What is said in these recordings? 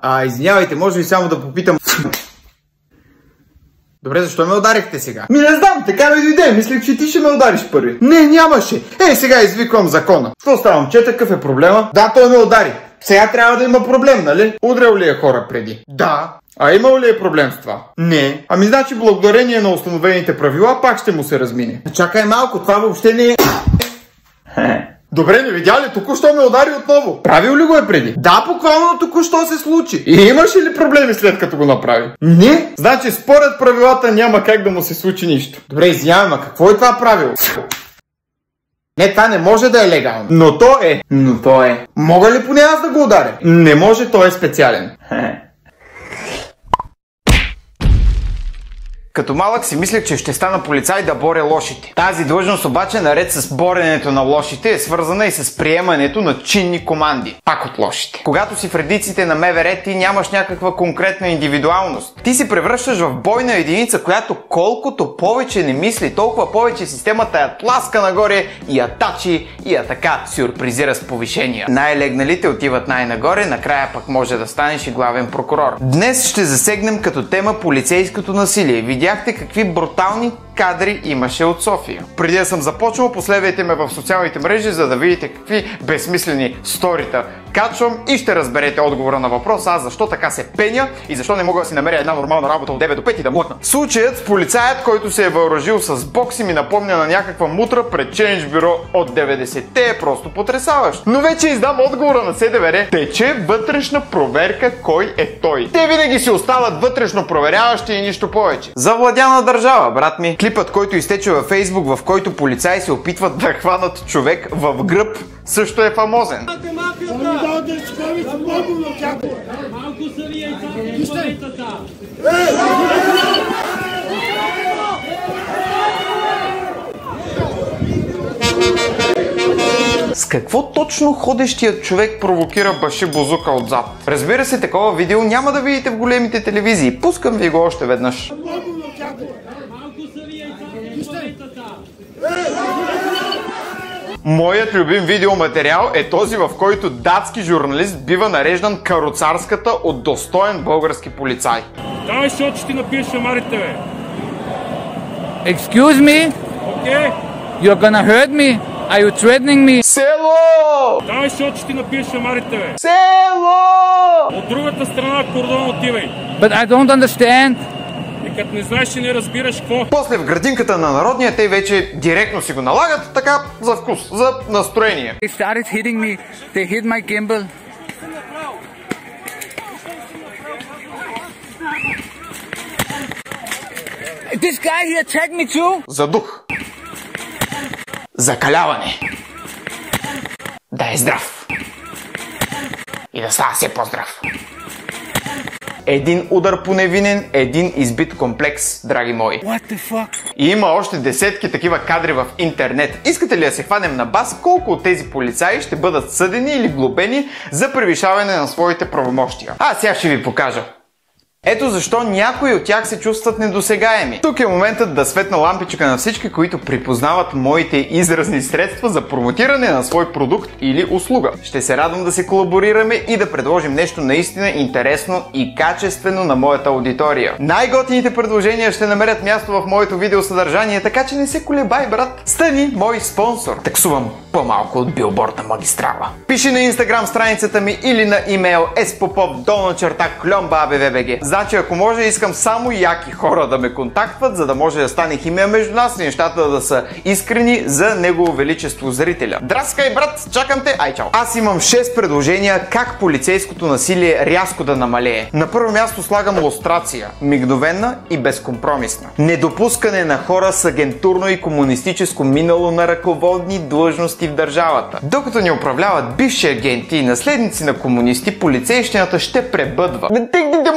Извинявайте, може ли само да попитам... Добре, защо ме ударихте сега? Не знам, така ми дойде. Мислех, че ти ще ме удариш първи. Не, нямаше. Сега извиквам закона. Какво става, момче, какъв е проблема? Да, той ме удари. Сега трябва да има проблем, нали? Удрял ли е хора преди? Да. А имал ли е проблем с това? Не. Значи благодарение на установените правила пак ще му се размине. Чакай малко, това въобще не е... Добре, не видя ли? Току-що ме удари отново. Правил ли го е преди? Да, буквално току-що се случи. И имаше ли проблеми след като го направи? Не. Значи според правилата няма как да му се случи нищо. Добре, извинявай, ма какво е това правило? Не, това не може да е легално. Но то е. Мога ли поне аз да го ударя? Не може, той е специален. Като малък си мислех, че ще стана полицай да боря лошите. Тази длъжност обаче, наред с боренето на лошите, е свързана и с приемането на чинни команди. Пак от лошите. Когато си в редиците на МВР, ти нямаш някаква конкретна индивидуалност. Ти се превръщаш в бойна единица, която колкото повече не мисли, толкова повече системата я тласка нагоре и я тачи и я така сюрпризира с повишения. Най-легналите отиват най-нагоре, накрая пък може да станеш и главен прокурор. Днес ще засегнем като тема полицейското насилие. Видяхте какви брутални кадри имаше от София. Преди да съм започнал, последвайте ме в социалните мрежи, за да видите какви безсмислени сторита качвам и ще разберете отговора на въпроса аз защо така се пеня и защо не мога да си намеря една нормална работа от 9 до 5 и да млъкна. Случаят с полицаят, който се е въоръжил с бокси, ми напомня на някаква мутра пред Change бюро от 90-те, е просто потресаващ. Но вече издам отговора на СДВР. Тече вътрешна проверка кой е той. Те винаги си остават вътрешно проверяващи и нищо повече. Завладяна държава, брат ми. Клипът, който изтече във Фейсбук, в който полицаи се опитват да хванат човек в гръб, също е фамозен. С какво точно ходещият човек провокира баши бузука отзад? Разбира се, такова видео няма да видите в големите телевизии. Пускам ви го още веднъж. Моят любим видеоматериал е този, в който датски журналист бива нареждан каруцарската от достоен български полицай. Давай се, че ти напиеш шамарите, бе. Excuse me? Окей. You're gonna hurt me? Are you threatening me? Село! Давай се, че ти напиеш шамарите, бе. Село! От другата страна на кордона отивай. But I don't understand. И като не знаеш и не разбираш какво. После в градинката на Народния те вече директно си го налагат, така за вкус, за настроение. They started hitting me. They hit my gimbal. This guy here attacked me too. За дух. Закаляване. Да е здрав. И да става все по-здрав. Един удар по невинен, един избит комплекс, драги мои. What the fuck? И има още десетки такива кадри в интернет. Искате ли да се хванем на бас колко от тези полицаи ще бъдат съдени или глобени за превишаване на своите правомощия? Сега ще ви покажа. Ето защо някои от тях се чувстват недосегаеми. Тук е моментът да светна лампичка на всички, които припознават моите изразни средства за промотиране на свой продукт или услуга. Ще се радвам да се колаборираме и да предложим нещо наистина интересно и качествено на моята аудитория. Най-готините предложения ще намерят място в моето видеосъдържание, така че не се колебай, брат. Стани мой спонсор. Таксувам по-малко от билборд на магистрала. Пиши на Instagram страницата ми или на имейл spopop@klomba.bvbg. Значи, ако може, искам само яки хора да ме контактват, за да може да стане химия между нас и нещата да са искрени за Негово Величество зрителя. Драскай, брат, чакам те, ай чао! Аз имам 6 предложения как полицейското насилие рязко да намалее. На първо място слагам лустрация, мигновена и безкомпромисна. Недопускане на хора с агентурно и комунистическо минало на ръководни длъжности в държавата. Докато ни управляват бивши агенти и наследници на комунисти, полицейщината ще пребъдва. Техните мозъци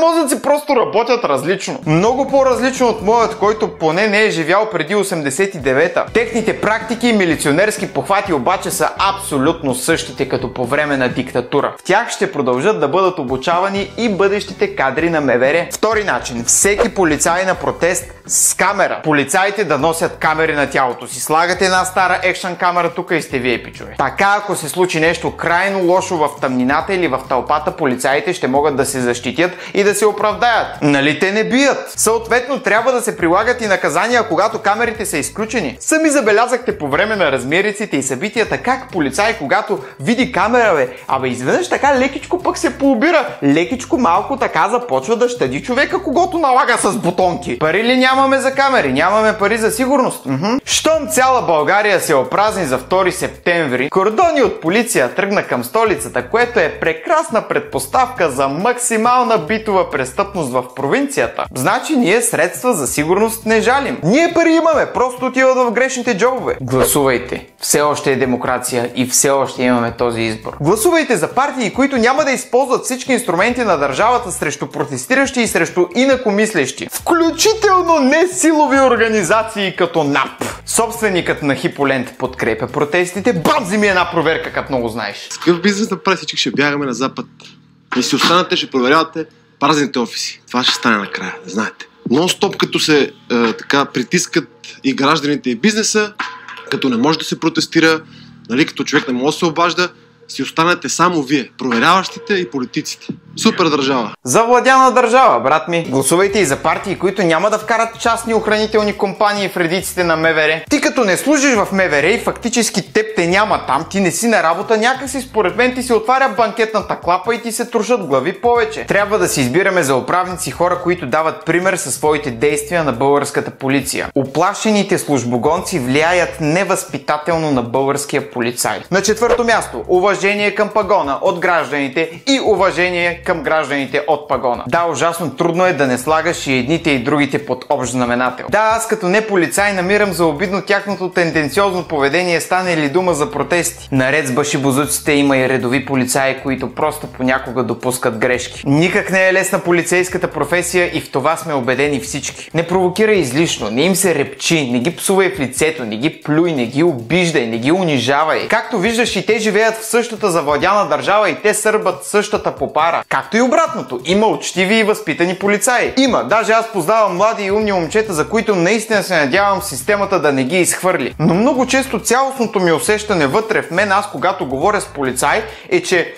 просто работят различно. Много по-различно от моят, който поне не е живял преди 89-та. Техните практики и милиционерски похвати обаче са абсолютно същите като по време на диктатура. В тях ще продължат да бъдат обучавани и бъдещите кадри на МВР. Втори начин. Всеки полицай на протест с камера. Полицаите да носят камери на тялото си. Слагате една стара екшън камера тук и сте вие, пичове. Така, ако се случи нещо крайно лошо в тъмнината или в тълпата, полицаите ще могат да се защитят и да се оправдаят. Нали те не бият? Съответно, трябва да се прилагат и наказания, когато камерите са изключени. Сами забелязахте по време на размериците и събитията как полицай, когато види камера, изведнъж така лекичко пък се поубира. Лекичко малко така започва да щади човека, когото налага с бутонки. Пари ли нямаме за камери? Нямаме пари за сигурност. Щом цяла България се опразни за 2 септември, кордони от полиция тръгна към столицата, което е прекрасна предпоставка за максимална битова престъпност в провинцията. Значи ние средства за сигурност не жалим. Ние пари имаме, просто отиват в грешните джобове. Гласувайте. Все още е демокрация и все още имаме този избор. Гласувайте за партии, които няма да използват всички инструменти на държавата срещу протестиращи и срещу инакомислещи. Включително несилови организации като НАП. Собственикът на Хиполент подкрепя протестите. Бам, вземи една проверка, като много знаеш. С какъв бизнес направи всички ще бягаме на запад? И си останате, ще проверявате празните офиси. Това ще стане накрая, знаете. Нон-стоп като се така притискат и гражданите и бизнеса, като не може да се протестира, нали, като човек не може да се обажда, си останете само вие, проверяващите и политиците. Супер държава! Завладяна държава, брат ми. Гласувайте и за партии, които няма да вкарат частни охранителни компании в редиците на МВР. Ти като не служиш в МВР и фактически теб те няма там, ти не си на работа, някакси според мен ти се отваря банкетната клапа и ти се трушат глави повече. Трябва да си избираме за управници хора, които дават пример със своите действия на българската полиция. Уплашените службогонци влияят невъзпитателно на българския полицай. На 4-то място, уважение към пагона от гражданите и уважение към гражданите от пагона. Да, ужасно трудно е да не слагаш и едните и другите под общ знаменател. Да, аз като не полицай намирам за обидно тяхното тенденциозно поведение, стане ли дума за протести. Наред с башибозуците има и редови полицаи, които просто понякога допускат грешки. Никак не е лесна полицейската професия и в това сме убедени всички. Не провокирай излишно, не им се репчи, не ги псувай в лицето, не ги плюй, не ги обиждай, не ги унижавай. Както виждаш, и те живеят в същата завладяна държава и те сърбат същата попара. Както и обратното, има учтиви и възпитани полицаи. Има, даже аз познавам млади и умни момчета, за които наистина се надявам системата да не ги изхвърли. Но много често цялостното ми усещане вътре в мен, аз когато говоря с полицай, е, че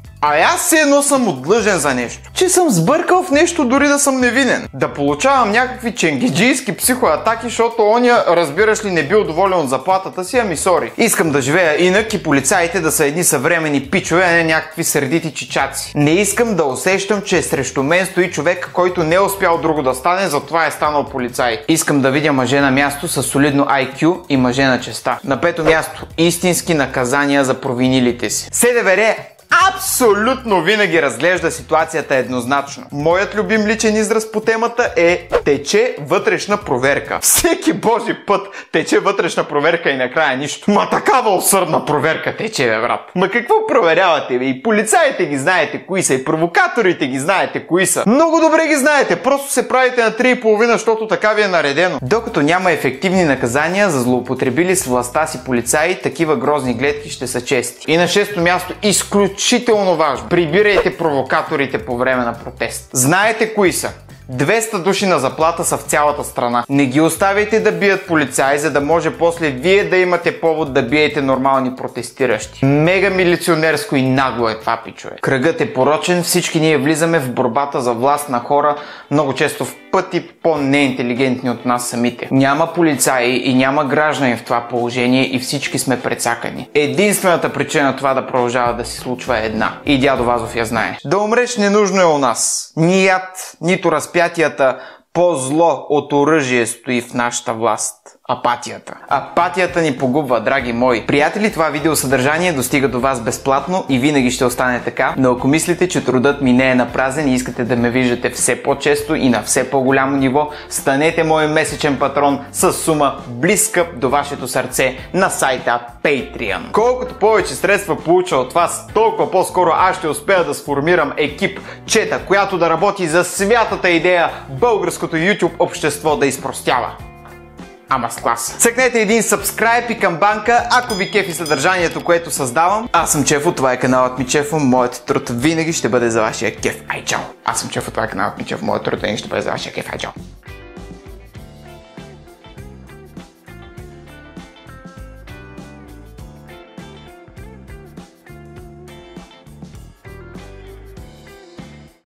аз все едно съм отдлъжен за нещо. Че съм сбъркал в нещо, дори да съм невинен. Да получавам някакви ченгиджийски психоатаки, защото оня, разбираш ли, не бил доволен от заплатата си, ами сори. Искам да живея инак и полицаите да са едни съвремени пичове, а не някакви сърдити чичаци. Не искам да усещам, че срещу мен стои човек, който не е успял друго да стане, затова е станал полицай. Искам да видя мъже на място с солидно IQ и мъже на честа. На 5-то място, истински наказания за провинилите си. СДВР абсолютно винаги разглежда ситуацията еднозначно. Моят любим личен израз по темата е тече вътрешна проверка. Всеки божи път тече вътрешна проверка и накрая нищо. Ма такава усърдна проверка тече, бе, брат. Ма какво проверявате, бе? И полицаите ги знаете кои са, и провокаторите ги знаете кои са. Много добре ги знаете, просто се правите на 3,5, защото така ви е наредено. Докато няма ефективни наказания за злоупотребили с властта си полицаи, такива грозни гледки ще са чести. И на 6-то място, изключително важно. Прибирайте провокаторите по време на протест. Знаете кои са. 200 души на заплата са в цялата страна. Не ги оставяйте да бият полицаи, за да може после вие да имате повод да биете нормални протестиращи. Мега милиционерско и нагло е това, пичове. Кръгът е порочен, всички ние влизаме в борбата за власт на хора, много често в пъти по-неинтелигентни от нас самите. Няма полицаи и няма граждани в това положение и всички сме прецакани. Единствената причина това да продължава да се случва е една. И дядо Вазов я знае. Да умреш ненужно е у нас. Ни яд, нито разпятията, по-зло от оръжие стои в нашата власт. Апатията. Апатията ни погубва, драги мои. Приятели, това видеосъдържание достига до вас безплатно и винаги ще остане така, но ако мислите, че трудът ми не е напразен и искате да ме виждате все по-често и на все по-голямо ниво, станете мой месечен патрон с сума близка до вашето сърце на сайта Patreon. Колкото повече средства получа от вас, толкова по-скоро аз ще успея да сформирам екип чета, която да работи за святата идея българското YouTube общество да изпростява. Ама с клас. Цъкнете един subscribe и камбанка, ако ви кефи съдържанието, което създавам. Аз съм Чефо, това е каналът ми Чефо, моят труд винаги ще бъде за вашия кеф. Ай, чао! Аз съм Чефо, това е каналът ми Чефо, моят труд винаги ще бъде за вашия кеф. Ай, чао!